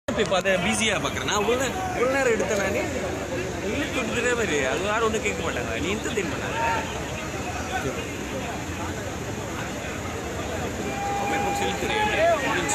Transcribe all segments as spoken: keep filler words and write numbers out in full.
இப்போ அதை பிஸியாக பார்க்குறேன் நான் உள்ள உள்ள நேரம் எடுத்தேன் நான் இல்லை கொடுத்துட்டே மாதிரி அது யாரும் ஒன்றும் கேட்க மாட்டாங்க நீ என்டர்டெயின் பண்ணாத சொல்லி தெரியும்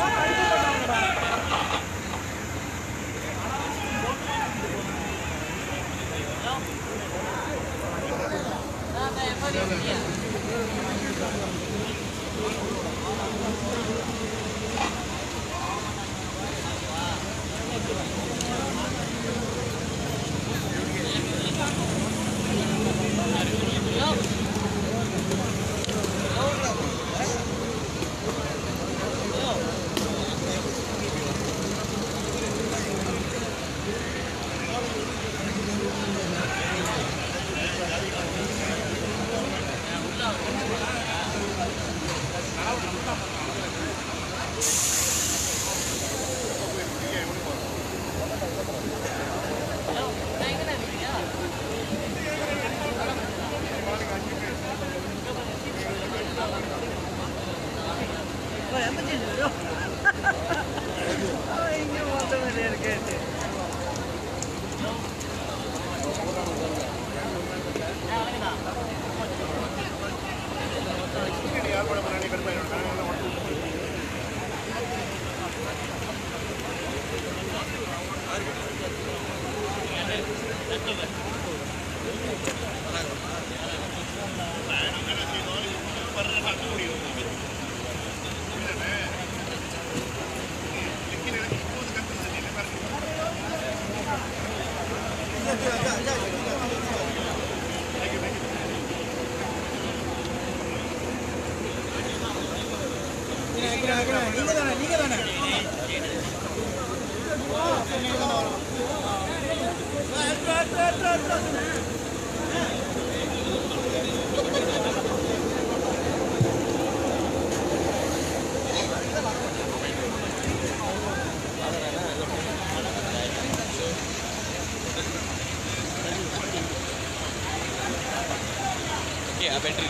बैटरी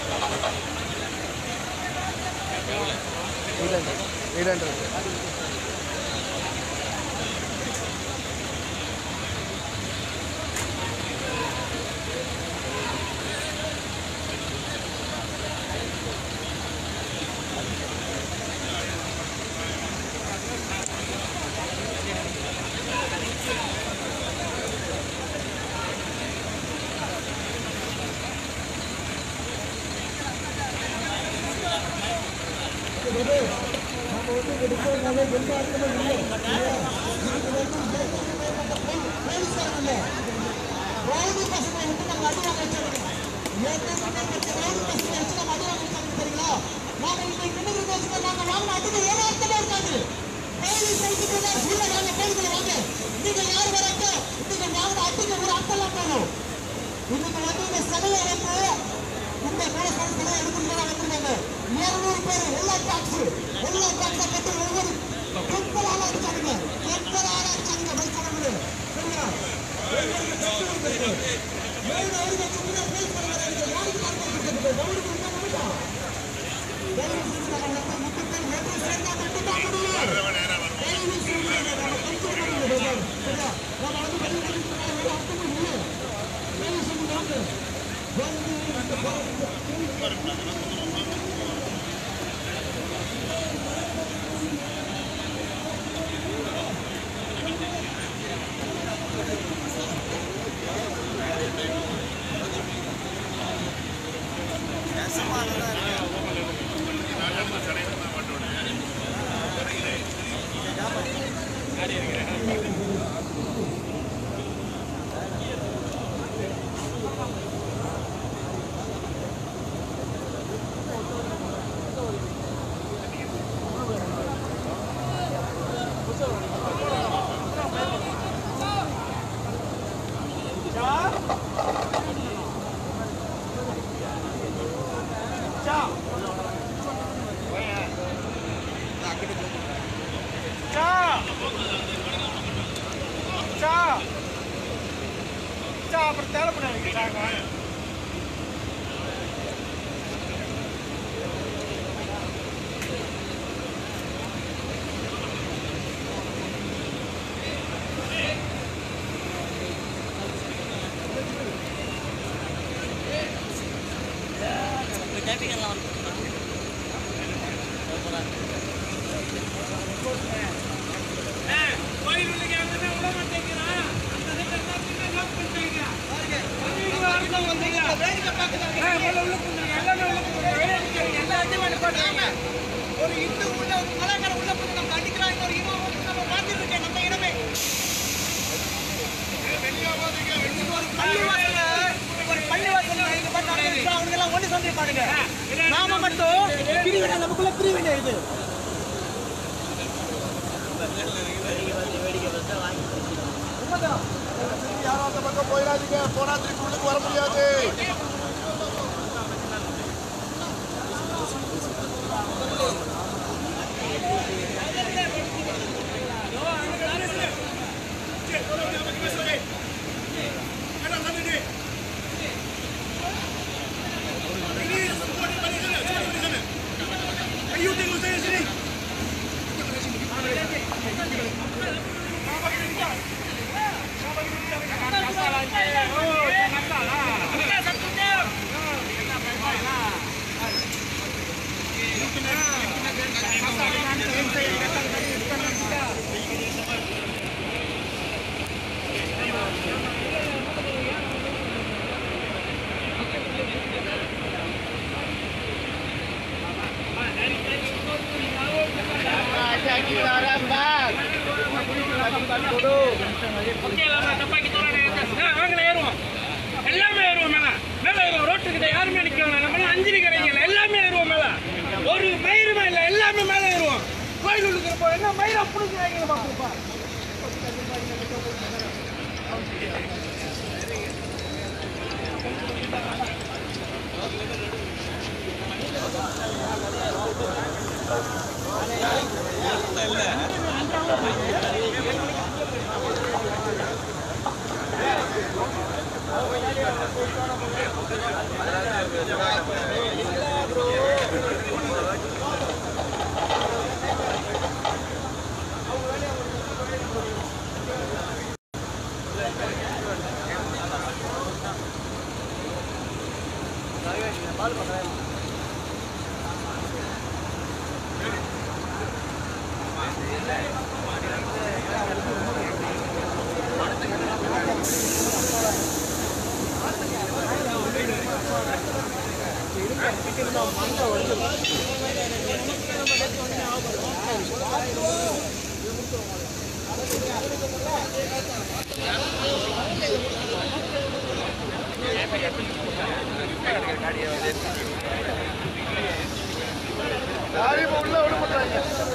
एट हंड्रेड யாரும் அந்த பக்கம் போயிடாதீங்க, போனா திருப்பி உள்ளுக்கு வர முடியாது. எல்லாமே ஏறுவோம் மேல மேல ஏறுவோம். ரோட்டுக்கிட்ட யாருமே நிற்கல. நம்மளாம் அஞ்சலி கடைகள் எல்லாமே ஏறுவோம் மேல. ஒரு மயிருமே இல்லை, எல்லாமே மேல ஏறுவோம். கோயில் உள்ளுக்கு இருப்போம். என்ன மயிரை புடிக்கிறாங்க பாப்பா. உள்ள விட மாட்டாங்க.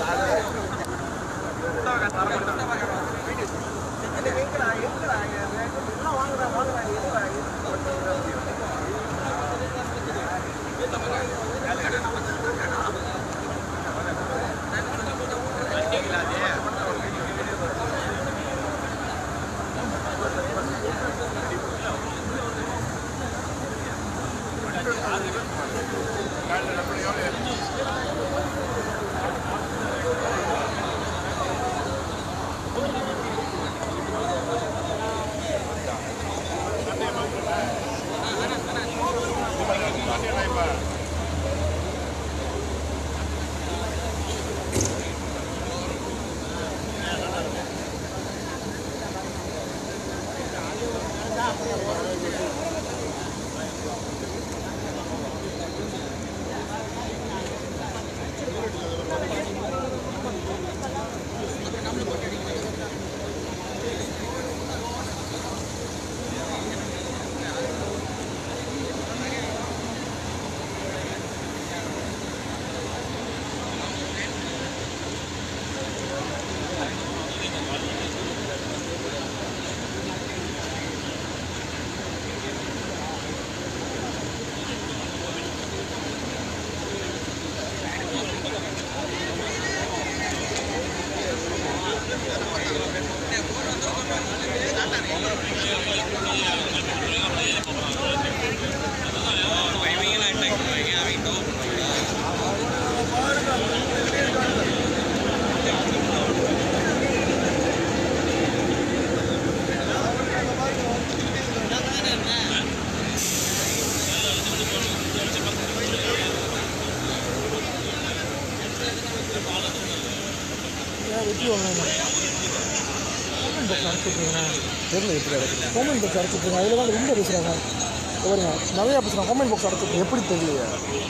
தெரியல எப்படி அடைக்கிறது. Comment box அடைச்சிட்ருங்க. அதில் தான் ரொம்ப பேசுகிறாங்க. பாருங்க நிறையா பேசுகிறாங்க. காமெண்ட் பாக்ஸ் அடைச்சிட்டு எப்படி தெரியலையா?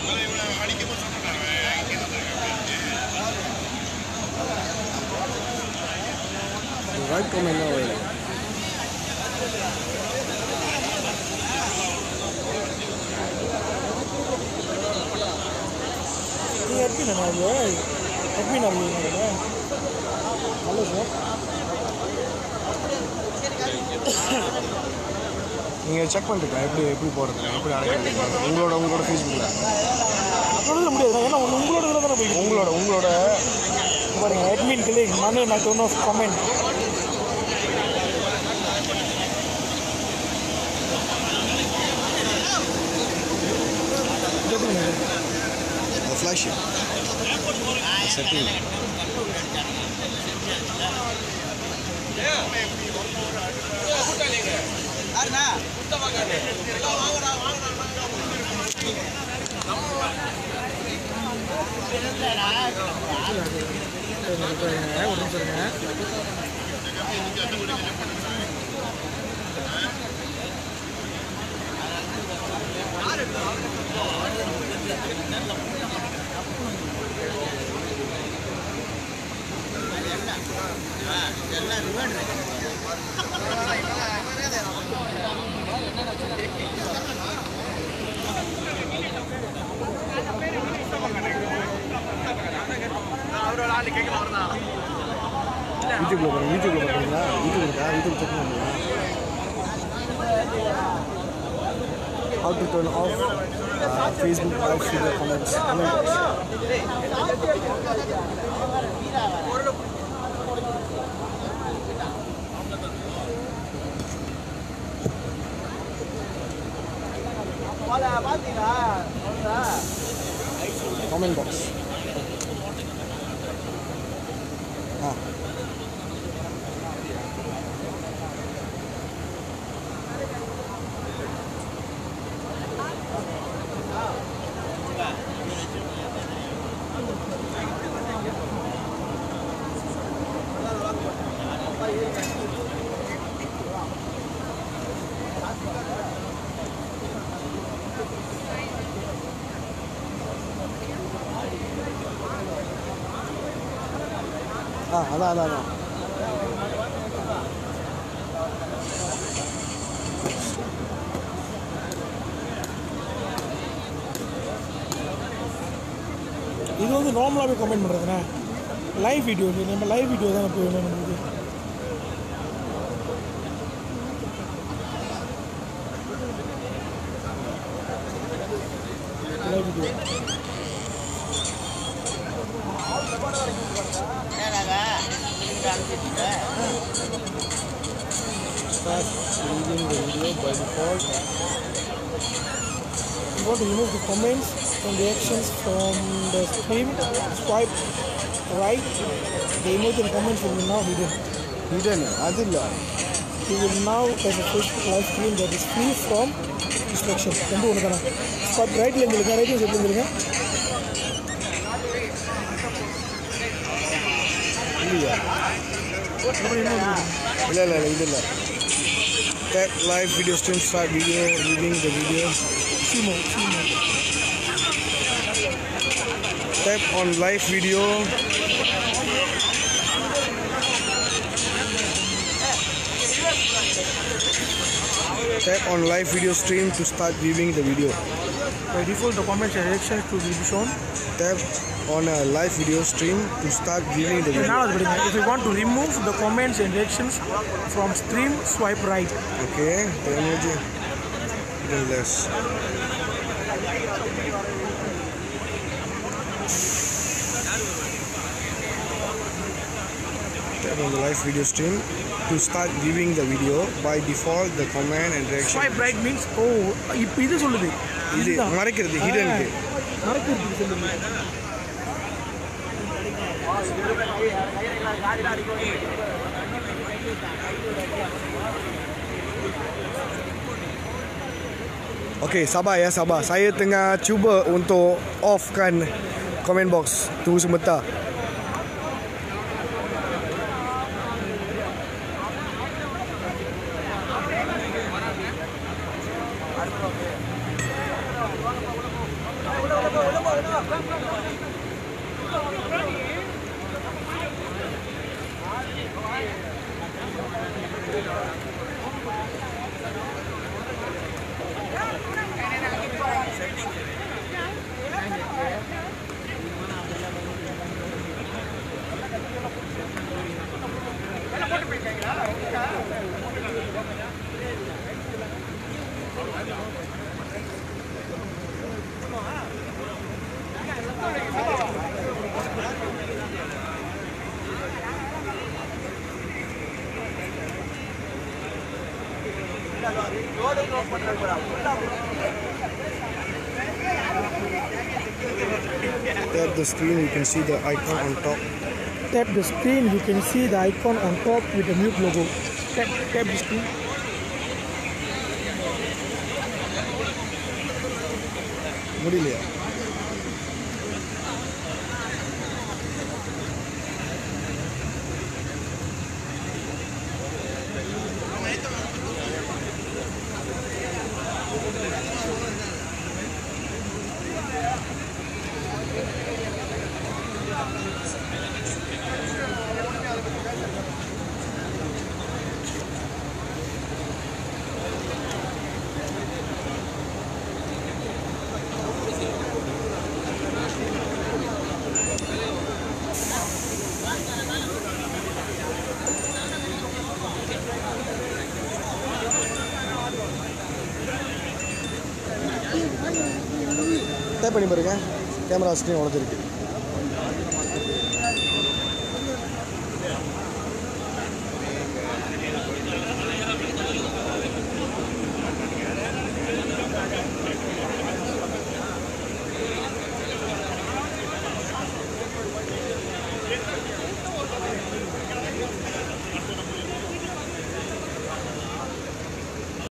ரைட் காமெண்ட் தான் வரும். நீங்கள் எப்படி நான் அது எப்படி நான் நல்லது சார். நீங்கள் செக் பண்ணிட்டு எப்படி எப்படி போகிறது எப்படி அழைக்கிறது உங்களோட உங்களோட ஃபேஸ்புக்கில் அதோட முடியாது ஏன்னா உங்களோட இதில் தானே போய் உங்களோட உங்களோட பாருங்க அட்மின் கிளிக் மனு நான் டோன் ஆஃப் கமெண்ட் ஃப்ளாஷ் செட்டிங் உடம்பு சொல்லுங்க யூடியூப்ல பாருங்க யூடியூப்ல பார்க்குறீங்களா யூடியூப் இருக்கா யூடியூப் செக் பண்ணுங்களா how to turn off uh, Facebook live video comments comment comment box ah ah ada ada ada இது வந்து நார்மலாகவே கமெண்ட் பண்ணுறதுண்ணே லைவ் வீடியோ நம்ம லைவ் வீடியோ தான் இப்போ வேணும் நம்மளுக்கு live video start reading the video by default. You want to remove the comments and reactions from the stream. Swipe right. The emoji and comments will be now hidden. hidden adilla You will now have a Facebook live stream that is free from distraction. Rendu onu thana. Swipe right la irunga right side la irunga. இல்லையா இல்லை இல்லை இல்லை இது இல்லை tap live video stream start video leaving the video Simo, Simo. tap on live video tap on live video stream to start viewing the video. By default, the comments and reactions to be shown. Tap on a live video stream to start viewing the video. If you want to remove the comments and reactions from stream, swipe right. Okay, the emoji then less. Tap on the live video stream to start viewing the video. By default, the comment and reaction. Swipe right means oh, இப்போ இது சொல்லுது. இது மறைக்கிறது hidden க்கு. மறைக்கிறது சொல்லுது. Okay, sabar ya, sabar. Saya tengah cuba untuk offkan comment box. Tunggu sebentar. Tap the screen, you can see the icon on top. Tap the screen, you can see the icon on top with the mute logo. Tap, tap the screen. முடியலையா? Tap பண்ணி பாருங்க, camera screen உடஞ்சிருக்கு.